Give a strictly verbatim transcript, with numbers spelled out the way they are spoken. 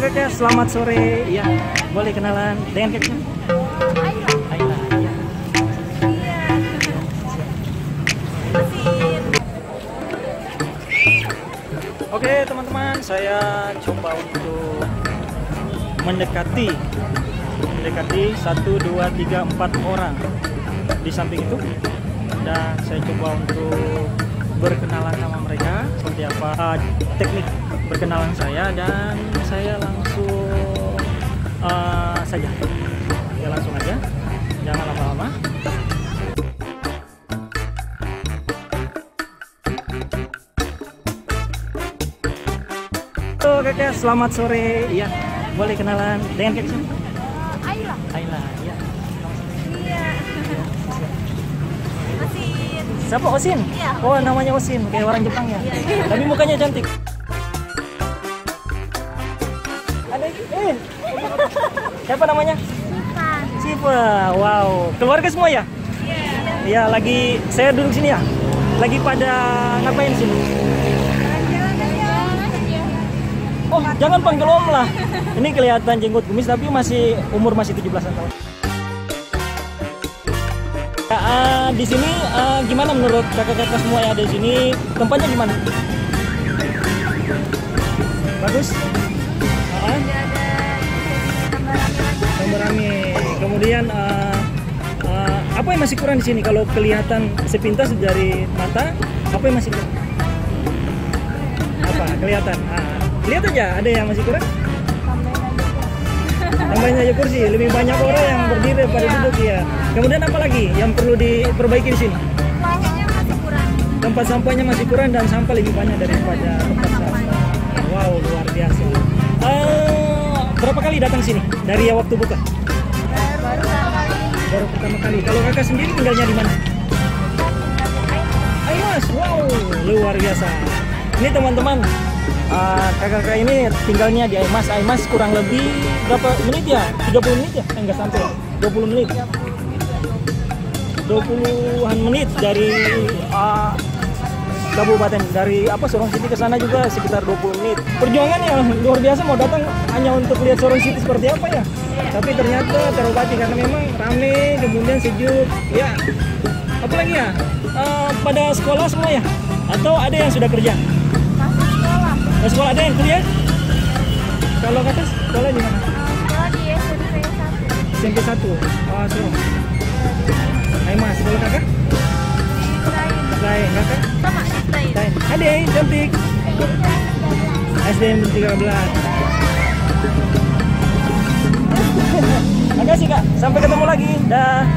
kakak, selamat sore. Ya, boleh kenalan dengan kakak? Ayla. Ayla, ya. Iya. Mesin. Oke teman-teman, saya coba untuk mendekati mendekati satu, dua, tiga, empat orang di samping itu, dan saya coba untuk berkenalan sama mereka seperti apa uh, teknik berkenalan saya, dan saya langsung uh, saja ya langsung aja, jangan lama-lama. Halo kakak, selamat sore. Iya, boleh kenalan dengan kakak siapa? Ayla. Ayla, ya. Iya. Mesin. Siapa? Osin? Iya. Oh, namanya Osin, kayak orang Jepang ya. Iya. Tapi mukanya cantik. Ada eh. Siapa namanya? Siva. Siva. Wow, keluarga semua ya? Iya. Iya, lagi saya duduk sini ya. Lagi pada ngapain sini? Jalan-jalan aja. Oh, jangan panggil om lah. Ini kelihatan jenggot kumis tapi masih umur masih tujuh belasan tahun. Ya, uh, di sini uh, gimana menurut kakak-kakak semua yang ada di sini? Tempatnya gimana? Bagus? Uh, Udah ada tambah rame lagi. tambah rame. Kemudian uh, uh, apa yang masih kurang di sini? Kalau kelihatan sepintas dari mata, apa yang masih kurang? Apa? Kelihatan? Ah, lihat aja, ada yang masih kurang? Tambahin aja kursi, lebih banyak orang yang berdiri pada Iya. duduk ya. Kemudian apa lagi yang perlu diperbaiki di sini? Sampahnya masih kurang. Tempat sampahnya masih kurang dan sampah lebih banyak daripada tempat sampah. Wow, luar biasa. Uh, berapa kali datang sini dari waktu buka? Baru kali. Baru pertama kali. Kalau kakak sendiri tinggalnya di mana? Aimas, wow, luar biasa. Ini teman-teman, uh, kakak-kakak ini tinggalnya di Aimas. Aimas kurang lebih berapa menit ya? tiga puluh menit ya? Eh, enggak sampai, dua puluh menit. dua puluhan menit dari uh, kabupaten, dari apa Sorong City ke sana juga sekitar dua puluh menit. Perjuangan yang luar biasa, mau datang hanya untuk lihat Sorong City seperti apa ya. Tapi ternyata terobati karena memang rame, kemudian sejuk. Ya, apa lagi ya? Uh, pada sekolah semua ya? Atau ada yang sudah kerja? Masih sekolah. Nah, sekolah ada yang kuliah? Kalau kata sekolah di mana? Sekolah di S M P satu. S M P satu. Oh, Sorong. Aimas, sekolah kakak? Lain. Lain, kakak? Sama lain. Lain. Ada yang cantik. S D M tiga belas. Makasih kak, sampai ketemu lagi. Dah.